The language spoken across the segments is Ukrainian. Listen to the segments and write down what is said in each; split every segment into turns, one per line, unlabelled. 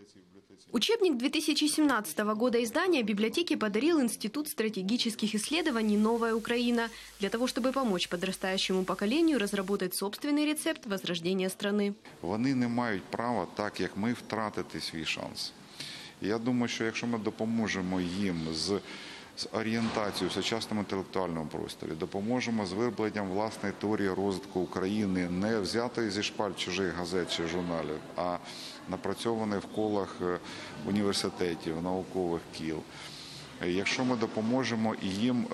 Учебник 2017 года издания библиотеки подарил Институт стратегических исследований «Новая Украина» для того, чтобы помочь подрастающему поколению разработать собственный рецепт возрождения страны.
Вони не мають права, так як ми, втратити свій шанс. Я думаю, що якщо ми допоможемо їм з орієнтацією в сучасному інтелектуальному просторі, допоможемо з виробленням власної теорії розвитку України, не взятої зі шпаль чужих газет чи журналів, а напрацьованої в колах університетів, наукових кіл. Якщо ми допоможемо їм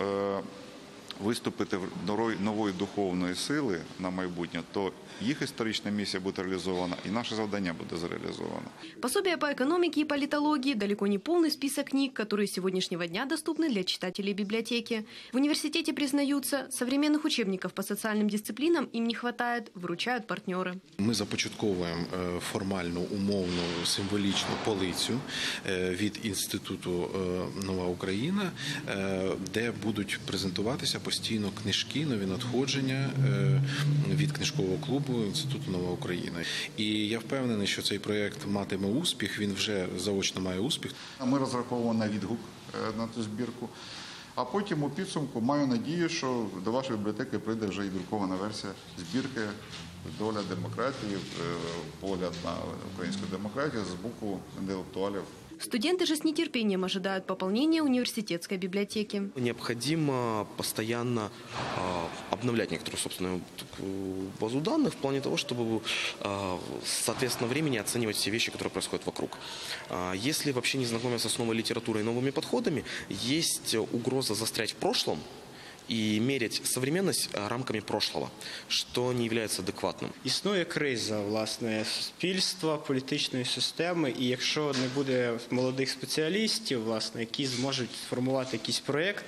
виступити в нової духовної сили на майбутнє, то їх історична місія буде реалізована і наше завдання буде зреалізовано.
Пособие по экономике и политологии – далеко не полный список книг, которые с сегодняшнего дня доступны для читателей библиотеки. В университете признаются, современных учебников по социальным дисциплинам им не хватает, выручают партнеры.
Ми започатковуємо формальну, умовну, символічну полицю від Інституту «Нова Україна», де будуть презентуватися постійно книжки, нові надходження від книжкового клубу Інституту «Нова Україна». І я впевнений, що цей проєкт матиме успіх, він вже заочно має успіх.
Ми розраховуємо на відгук на цю збірку, а потім у підсумку маю надію, що до вашої бібліотеки прийде вже і друкована версія збірки «Доля демократії», погляд на українську демократію з боку інтелектуалів.
Студенты же с нетерпением ожидают пополнения университетской библиотеки.
Необходимо постоянно обновлять некоторую собственную базу данных в плане того, чтобы, соответственно, времени оценивать все вещи, которые происходят вокруг. Если вообще не знакомиться с новой литературой и новыми подходами, есть угроза застрять в прошлом і мерять современность рамками прошлого, що не є адекватним.
Існує криза, власне, суспільства, політичної системи, і якщо не буде молодих спеціалістів, власне, які зможуть сформувати якийсь проєкт,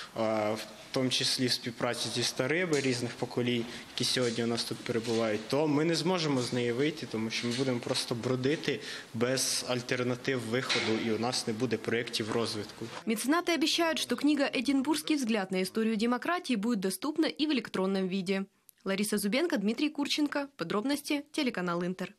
в тому числі в співпраці зі старими різних поколінь, які сьогодні у нас тут перебувають, то ми не зможемо з неї вийти, тому що ми будемо просто бродити без альтернатив виходу, і у нас не буде проєктів розвитку.
Меценаты обещают, что книга «Эдинбургский взгляд на историю демократии» будет доступна и в электронном виде. Лариса Зубенко, Дмитрий Курченко. Подробности телеканал Интер.